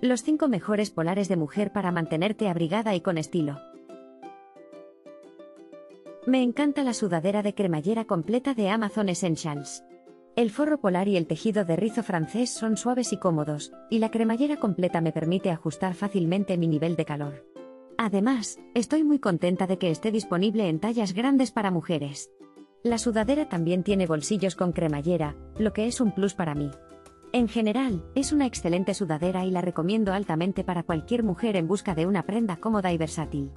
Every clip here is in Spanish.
Los 5 mejores polares de mujer para mantenerte abrigada y con estilo. Me encanta la sudadera de cremallera completa de Amazon Essentials. El forro polar y el tejido de rizo francés son suaves y cómodos, y la cremallera completa me permite ajustar fácilmente mi nivel de calor. Además, estoy muy contenta de que esté disponible en tallas grandes para mujeres. La sudadera también tiene bolsillos con cremallera, lo que es un plus para mí. En general, es una excelente sudadera y la recomiendo altamente para cualquier mujer en busca de una prenda cómoda y versátil.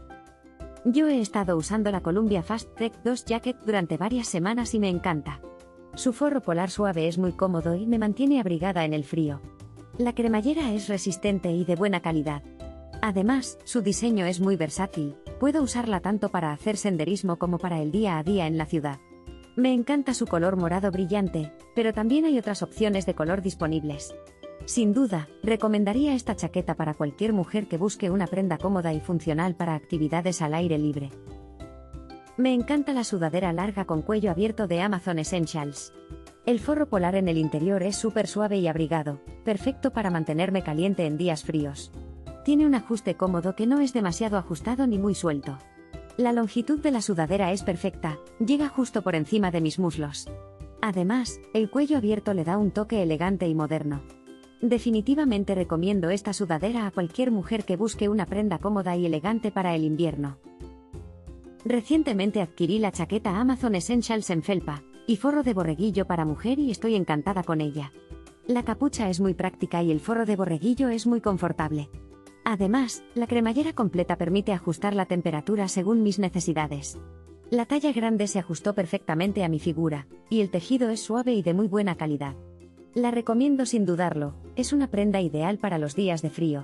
Yo he estado usando la Columbia Fast Trek 2 Jacket durante varias semanas y me encanta. Su forro polar suave es muy cómodo y me mantiene abrigada en el frío. La cremallera es resistente y de buena calidad. Además, su diseño es muy versátil, puedo usarla tanto para hacer senderismo como para el día a día en la ciudad. Me encanta su color morado brillante, pero también hay otras opciones de color disponibles. Sin duda, recomendaría esta chaqueta para cualquier mujer que busque una prenda cómoda y funcional para actividades al aire libre. Me encanta la sudadera larga con cuello abierto de Amazon Essentials. El forro polar en el interior es súper suave y abrigado, perfecto para mantenerme caliente en días fríos. Tiene un ajuste cómodo que no es demasiado ajustado ni muy suelto. La longitud de la sudadera es perfecta, llega justo por encima de mis muslos. Además, el cuello abierto le da un toque elegante y moderno. Definitivamente recomiendo esta sudadera a cualquier mujer que busque una prenda cómoda y elegante para el invierno. Recientemente adquirí la chaqueta Amazon Essentials en felpa y forro de borreguillo para mujer y estoy encantada con ella. La capucha es muy práctica y el forro de borreguillo es muy confortable. Además, la cremallera completa permite ajustar la temperatura según mis necesidades. La talla grande se ajustó perfectamente a mi figura, y el tejido es suave y de muy buena calidad. La recomiendo sin dudarlo, es una prenda ideal para los días de frío.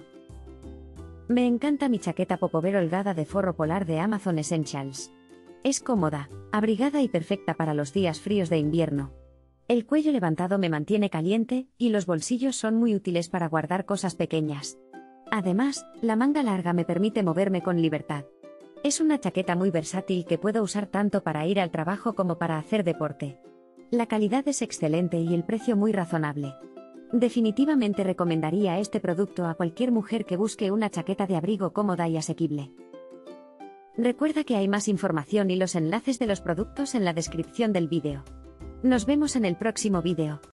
Me encanta mi chaqueta popover holgada de forro polar de Amazon Essentials. Es cómoda, abrigada y perfecta para los días fríos de invierno. El cuello levantado me mantiene caliente, y los bolsillos son muy útiles para guardar cosas pequeñas. Además, la manga larga me permite moverme con libertad. Es una chaqueta muy versátil que puedo usar tanto para ir al trabajo como para hacer deporte. La calidad es excelente y el precio muy razonable. Definitivamente recomendaría este producto a cualquier mujer que busque una chaqueta de abrigo cómoda y asequible. Recuerda que hay más información y los enlaces de los productos en la descripción del vídeo. Nos vemos en el próximo vídeo.